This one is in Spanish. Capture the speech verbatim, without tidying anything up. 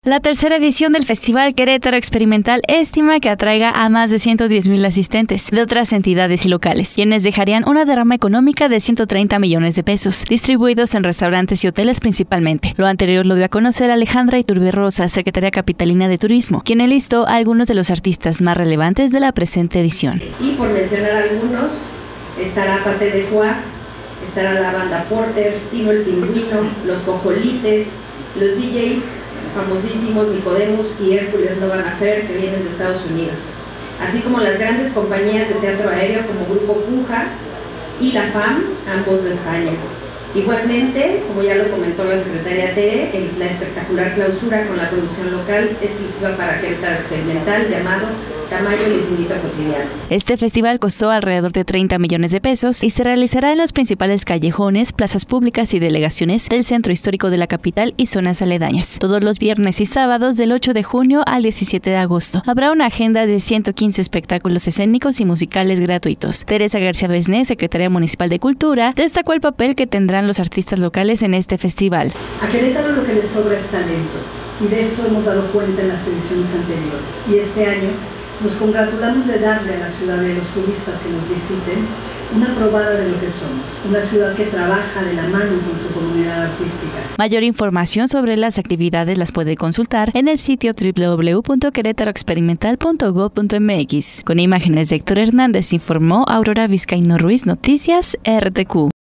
La tercera edición del Festival Querétaro Experimental estima que atraiga a más de ciento diez mil asistentes de otras entidades y locales, quienes dejarían una derrama económica de ciento treinta millones de pesos, distribuidos en restaurantes y hoteles principalmente. Lo anterior lo dio a conocer Alejandra Iturbe Rosa, secretaria capitalina de Turismo, quien enlistó a algunos de los artistas más relevantes de la presente edición. Y por mencionar algunos, estará Paté de Foix, estará la banda Porter, Tino el Pingüino, Los Cojolites, los D Js famosísimos Nicodemus y Hércules Nova Nafer, que vienen de Estados Unidos, así como las grandes compañías de teatro aéreo como Grupo Puja y La FAM, ambos de España. Igualmente, como ya lo comentó la secretaria Tere, el, la espectacular clausura con la producción local exclusiva para Querétaro Experimental llamado Tamayo el Infinito Cotidiano. Este festival costó alrededor de treinta millones de pesos y se realizará en los principales callejones, plazas públicas y delegaciones del centro histórico de la capital y zonas aledañas, todos los viernes y sábados del ocho de junio al diecisiete de agosto. Habrá una agenda de ciento quince espectáculos escénicos y musicales gratuitos. Teresa García Besné, secretaria municipal de Cultura, destacó el papel que tendrán los artistas locales en este festival. A Querétaro lo que le sobra es talento, y de esto hemos dado cuenta en las ediciones anteriores. Y este año nos congratulamos de darle a la ciudad y a los turistas que nos visiten una probada de lo que somos, una ciudad que trabaja de la mano con su comunidad artística. Mayor información sobre las actividades las puede consultar en el sitio doble u doble u doble u punto querétaro experimental punto gob punto eme equis. Con imágenes de Héctor Hernández informó Aurora Vizcaíno Ruiz, Noticias R T Q.